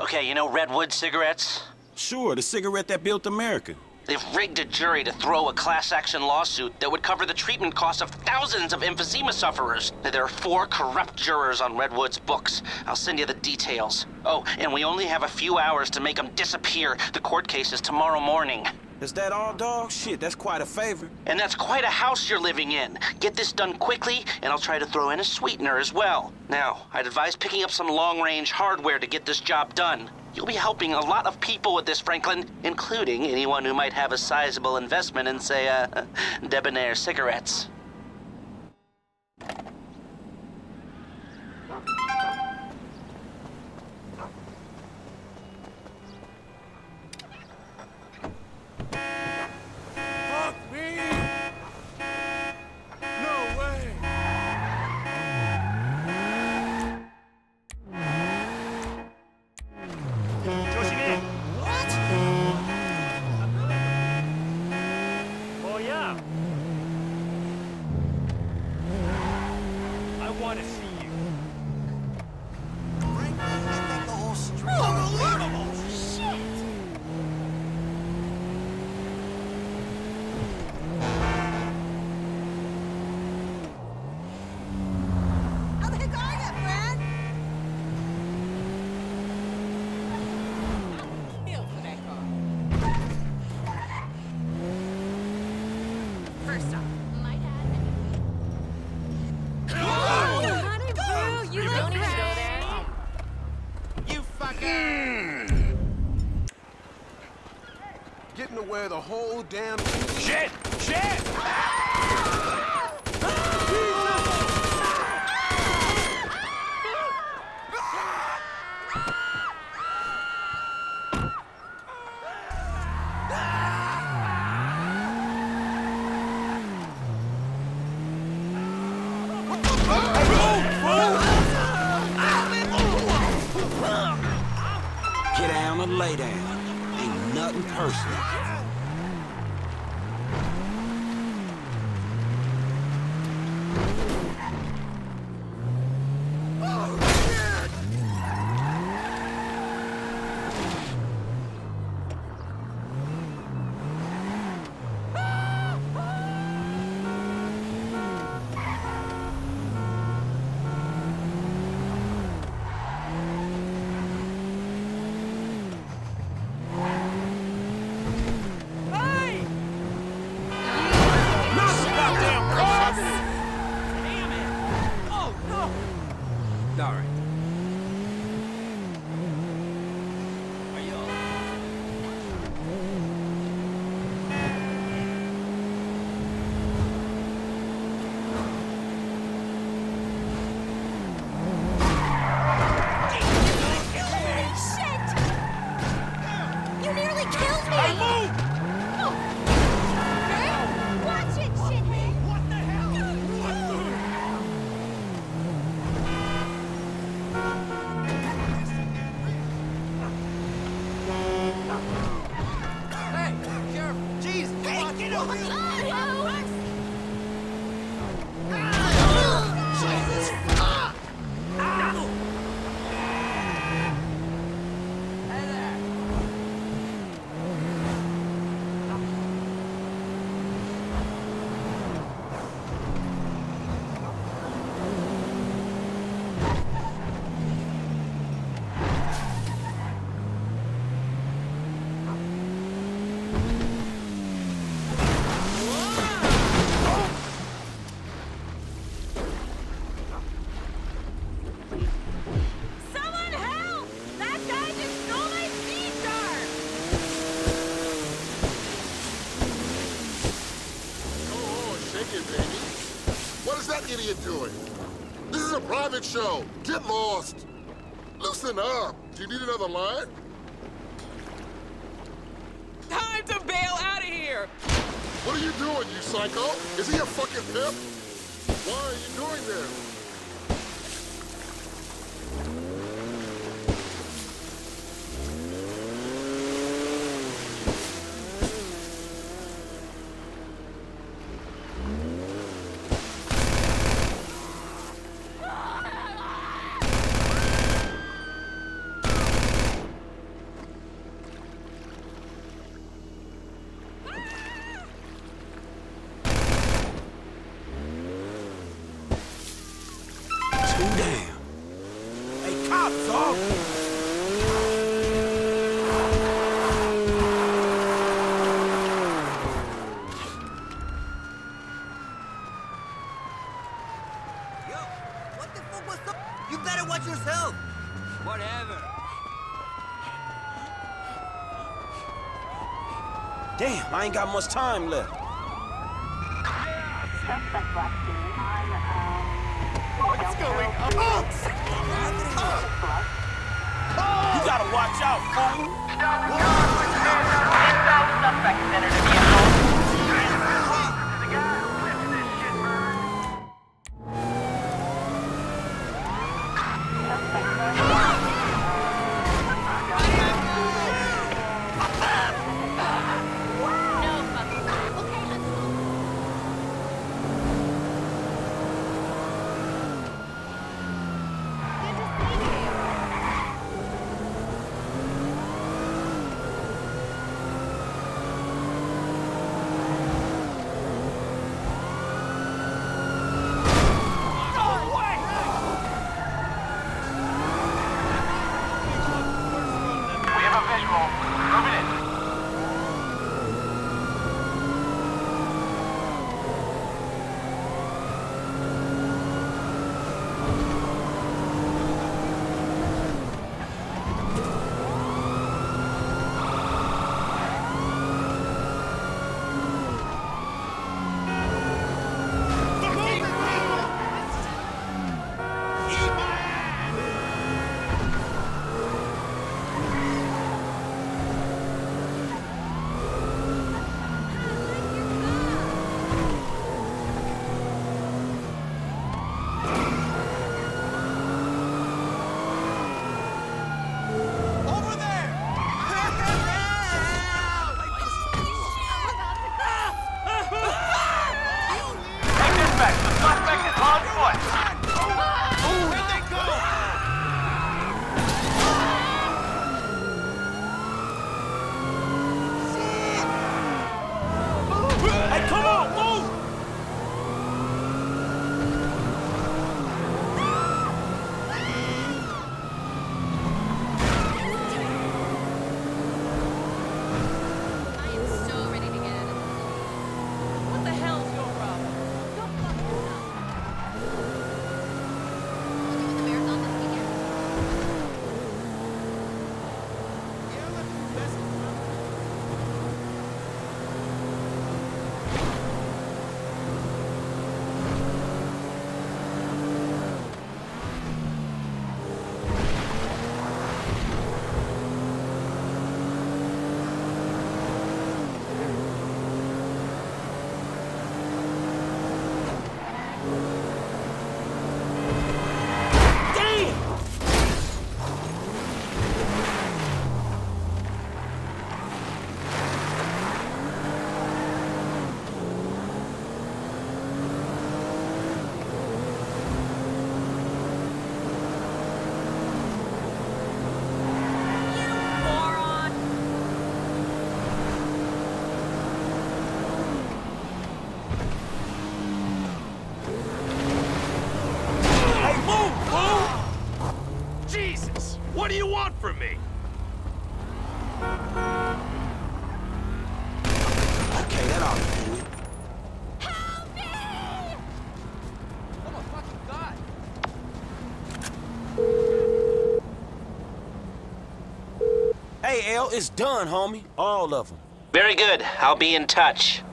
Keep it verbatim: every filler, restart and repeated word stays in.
Okay, you know Redwood cigarettes? Sure, the cigarette that built America. They've rigged a jury to throw a class-action lawsuit that would cover the treatment costs of thousands of emphysema sufferers. There are four corrupt jurors on Redwood's books. I'll send you the details. Oh, and we only have a few hours to make them disappear. The court case is tomorrow morning. Is that all, dog? Shit, that's quite a favor. And that's quite a house you're living in. Get this done quickly, and I'll try to throw in a sweetener as well. Now, I'd advise picking up some long-range hardware to get this job done. You'll be helping a lot of people with this, Franklin, including anyone who might have a sizable investment in, say, uh, debonair cigarettes. Getting to wear the whole damn shit! Shit! Get down and lay down. Ain't nothing personal. Idiot doing? This is a private show. Get lost. Loosen up. Do you need another line? Time to bail out of here! What are you doing, you psycho? Is he a fucking pimp? Why are you doing this? Damn. Hey, cops, dog! Yo, what the fuck was up? You better watch yourself. Whatever. Damn, I ain't got much time left. Suspect last seen on, um... What's going on? You gotta watch out, fool! Inbound suspect entered a vehicle. What do you want from me? Okay, that ought to do it. Help me! Oh my fucking god! Hey, L, it's done, homie. All of them. Very good. I'll be in touch.